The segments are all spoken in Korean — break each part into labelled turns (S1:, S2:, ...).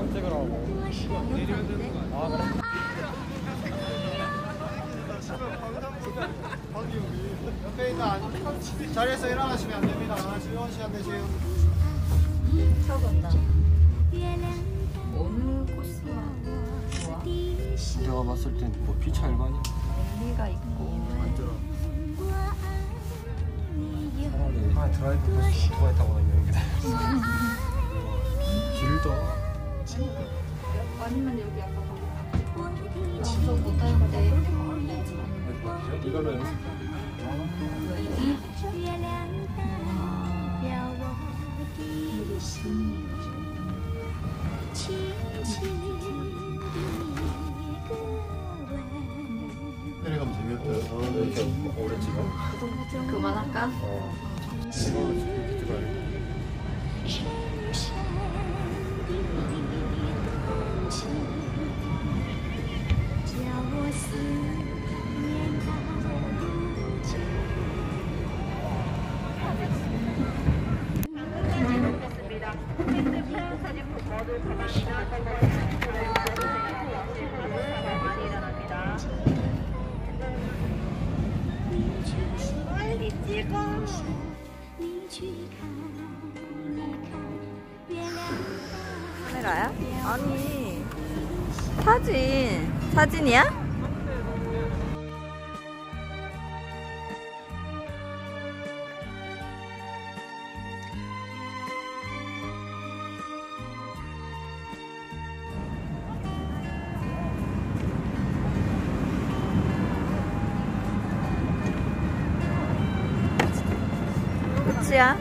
S1: 영상 찍으라고. 내리면 되는 거 아니야? 아, 그래?
S2: 옆에 있는 자리에서 일어나시면 안 됩니다. 즐거운 시간 되세요.
S3: 적었나? 어느 코스가 좋아?
S1: 내가 봤을 땐 뭐 피차 일반이야.
S3: 엘리가 있고
S1: 차라리 한 드라이브 코스 오토바이 타고 다니는 게 길다.
S3: 아니면 여기 아까 진짜 못하는데
S1: 이걸로 연습.
S2: 내려가면 재미없다.
S1: 왜 이렇게 오래 찍어?
S3: 그만할까?
S1: 이걸로 찍어야 돼.
S3: 빨리 찍어. 카메라야? 아니 사진이야? 끝이야?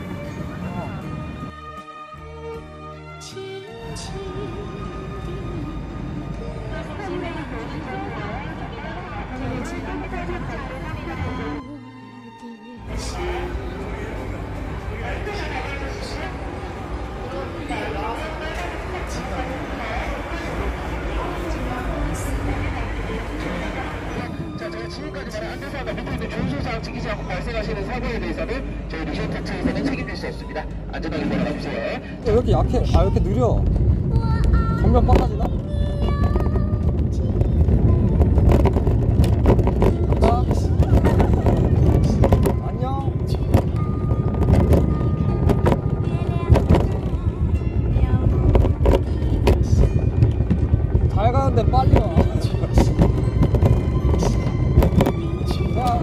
S4: 지금까지 말한 안전사고가 밑에 있는 준수사항 지키지 않고 발생하시는 사고에 대해서는 저희 리조트 측에서는 책임질 수 없습니다. 안전하게 돌아가주세요.
S1: 왜 이렇게 약해? 아, 왜 이렇게 느려? 전면 빨라지나? 간다. 안녕. 잘 가는데 빨리 와. 야.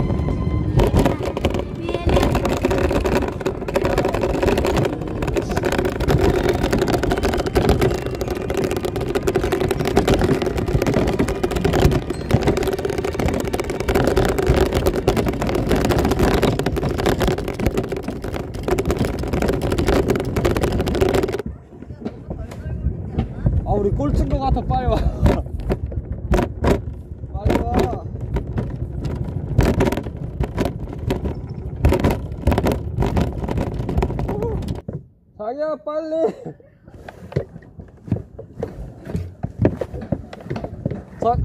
S1: 아, 우리 꼴찌인 것 같아. 빨리 와. 빨리 와. 자기야, 빨리. 자,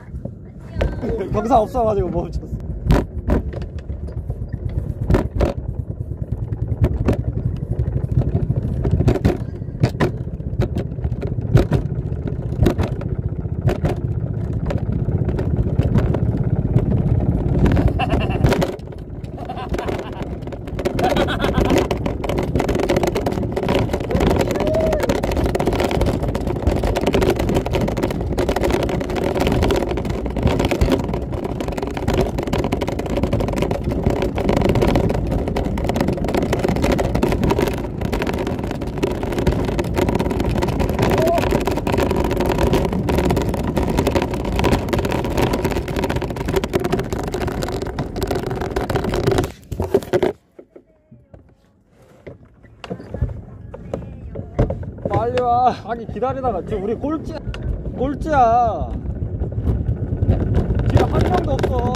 S1: 경사 없어가지고 멈췄어. 빨리 와. 아니, 기다리다가 지금 우리 꼴찌야. 뒤에 한 명도 없어.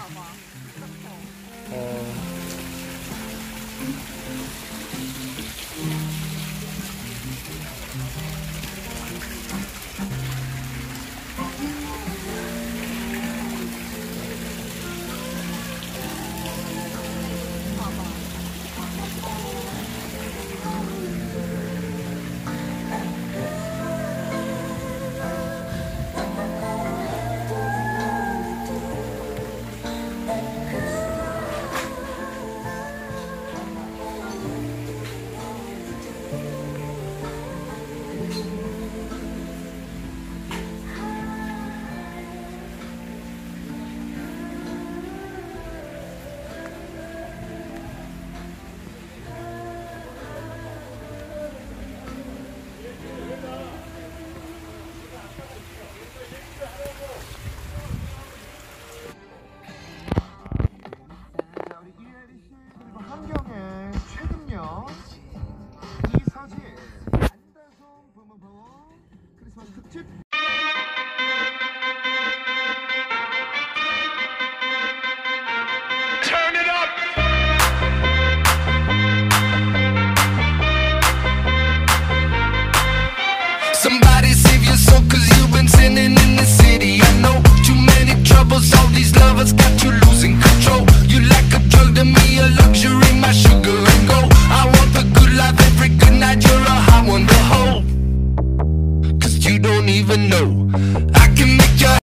S2: 자, 우리 이혜리 씨 그리고 한경의 최근요 이서진 안다솜 부모부 크리스마스 특집.
S5: Turn it up. Somebody save your soul, cause you've been sinning in the city. I know too many troubles, all these lovers got you losing control. You like a drug to me, a luxury, my sugar and gold. I want the good life every good night, you're a high one to hold. Cause you don't even know